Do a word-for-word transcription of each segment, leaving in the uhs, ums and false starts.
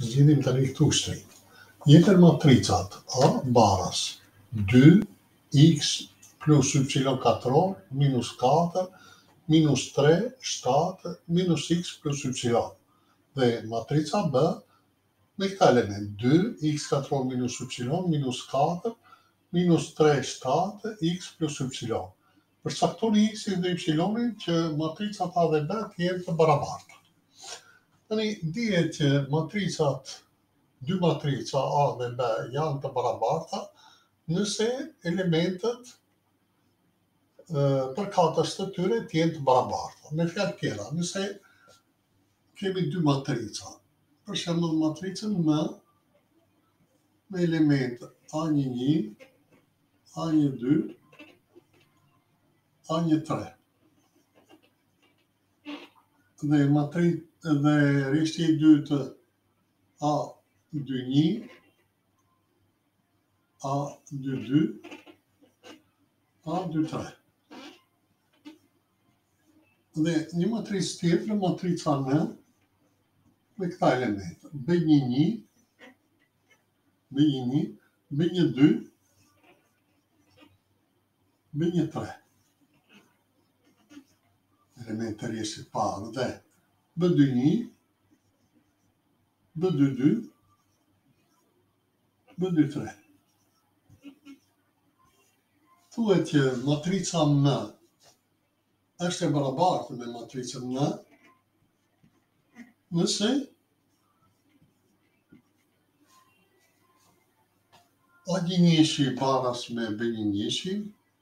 zgjedhim tani këtu shtrim. Jetën matricat A baras dy x plus y katror minus katër minus tre, shtatë minus x plus y. Dhe matrica B me këta element dy x katror minus y minus katër minus tre, shtatë x plus y. Përcaktoni x-in dhe y-in që matricat A dhe B të jenë të barabarta. Tani dihet që matricat, dy matrica A dhe B janë të barabarta nëse elementet përkatës të tyre të jenë të barabarta. Me fjalë tjera, nëse kemi dy matrica, për shembull matricën M me elementë A një, A një, A një tre. Dhe matricë dhe rishtja e dytë A dy një, A dy dy, A dy tre. Dhe një matricë tjetër, matrica N me këta elementë B një, B një, B një dy, B një tre. Element të rrjedhit parë dhe B dy një, B dy dy, B dy tre. Thuhet që matrica M është e barabartë me matricën N nëse A një baras me B një,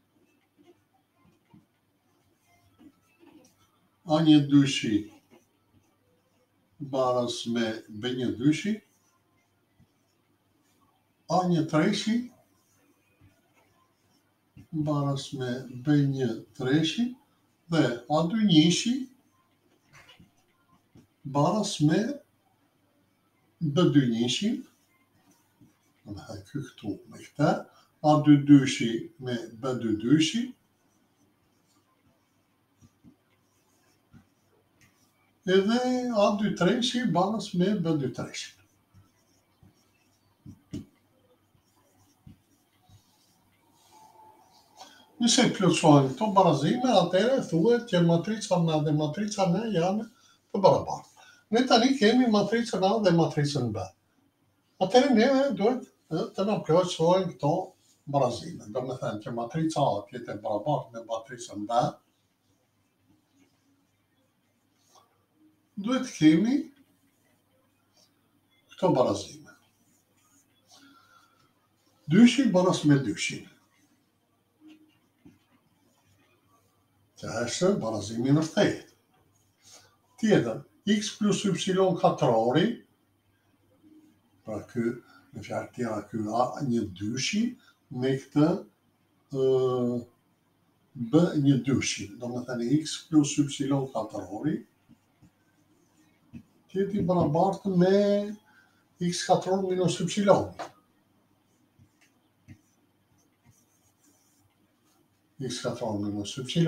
A një dy baras me B një dy, A një tre baras me B një tre dhe A dy një baras me B dy një, dhe këtu me këta, A dy dy me B dy dy, edhe A dy tre baras me B dy tre. Nëse plotësohen këto barazime, atëherë thuhet që matrica M dhe matrica N janë të barabarta. Ne tani kemi matricën A dhe matricën B. Atëherë neve duhet të na plotësohen këto barazime. Do me thënë që matrica A të jetë e barabartë me matricën B, duhet të kemi këto barazime. Dyshi baras me dyshin. Që është barazimi i vërtetë. Tjetër, x plus y katrori, pra ky, me fjalë tjera, ky A një dyshi me këtë uh, B një dyshi, do me thënë x plus y katrori, tjetë i barabartë me x katror minus y. X katror minus y,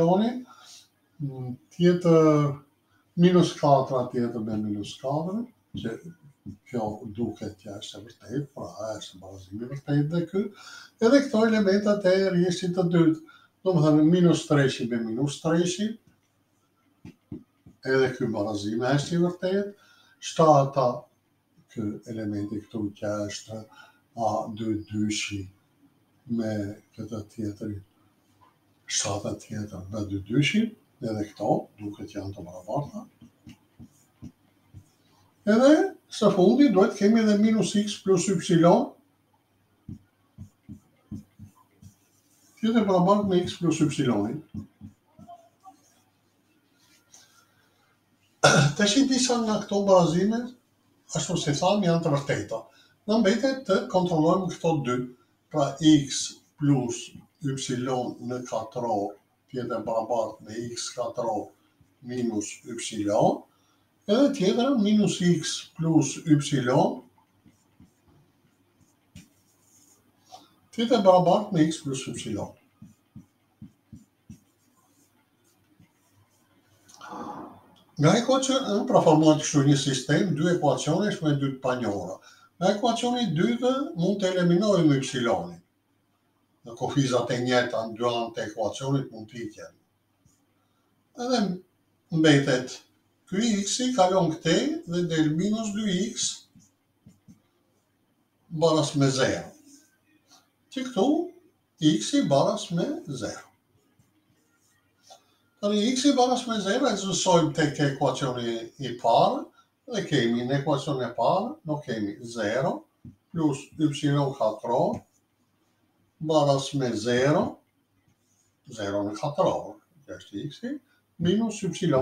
tjetër minus katër tjetër me minus katër, që kjo duket që është e vërtetë, pra është barazimi i vërtetë dhe ky, edhe këto elementat e rrjedhit të dytë, do me thënë minus tre me minus tre, edhe ky barazim është i vërtetë, shtata, ky elementi këtu që është A dy dy me këtë tjetër, shtata tjetër B dy dy, edhe këto duket që janë të barabarta. Edhe së fundi duhet kemi edhe minus x plus y, tjetë e barabartë me x plus y. Tash disa nga këto barazime, ashtu si thamë, janë të vërteta. Na mbetet të kontrollojmë këto dy, pra x plus y në katror tjetë e barabartë me x katror minus y, edhe tjetër minus x plus y tjetë e barabartë me x plus y. Nga ekuacioni, pra formuar kështu një sistem, dy ekuacionesh me dy të panjohura. Nga ekuacioni i dytë mund të eliminojmë y-in. Në kufizat e njëjta në dy anët e ekuacionit mund të ikjen. Edhe mbetet ky x-i kalon këtej dhe del minus dy x baras me zero. Që këtu x-i baras me zero. Tani x-i baras me zero e zësojmë tek ekuacioni i parë dhe kemi në ekuacion e parë, do kemi zero plus y katror baras me zero, zero në katror, është x-i, minus y.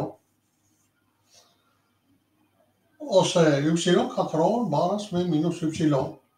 Ose y katror baras me minus y.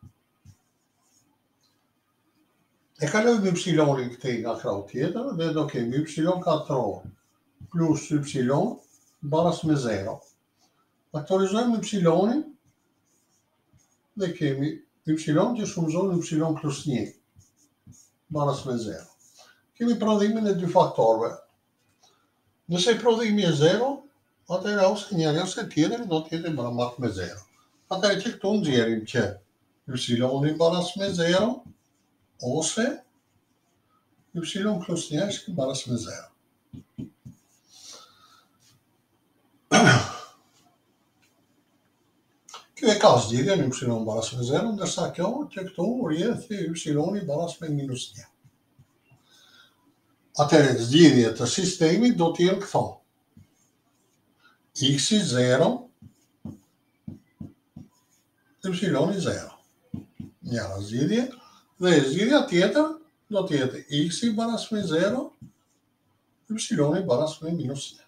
E kalojmë y-in këtej nga krau tjetër dhe do kemi y katror plus y baras me zero. Faktorizojmë y-in dhe kemi y që shumëzon y plus një baras me zero. Kemi prodhimin e dy faktorëve. Nëse prodhimi e zero, atëherë ose njëri ose tjetri do të jetë barabartë me zero. Atëherë që këtu nxjerrim që y baras me zero ose y plus një është baras me zero. Kjo e ka zgjidhjen y baras me zero, ndërsa kjo që këtu rrjedh y baras me minus një. Atëherë zgjidhjet të sistemit do të jenë këto. X-i zero, y-i zero. Njëra zgjidhje. Dhe zgjidhja tjetër do të jetë x-i baras me zero, y-i baras me minus një.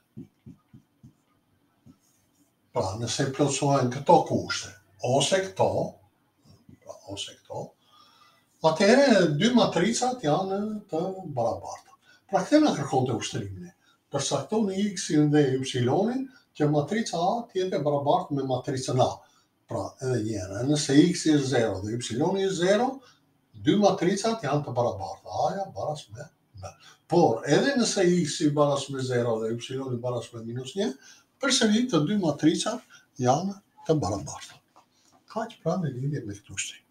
Pra, nëse plotësohen këto kushte, ose këto, pra, ose këto, atëherë dy matricat janë të barabarta. Pra, këtë na kërkon të ushtrimin. Përcaktoni x-in dhe y-in që matrica A të jetë e barabartë me matricën A. Pra, edhe një herë, nëse x-i është zero dhe y-i është zero, dy matricat janë të barabarta, A-ja baras me B. Por, edhe nëse x-i baras me zero dhe y-i baras me minus një, përsëri të dy matricat janë të barabarta. Kaq pra në lidhje me këtë ushtrim.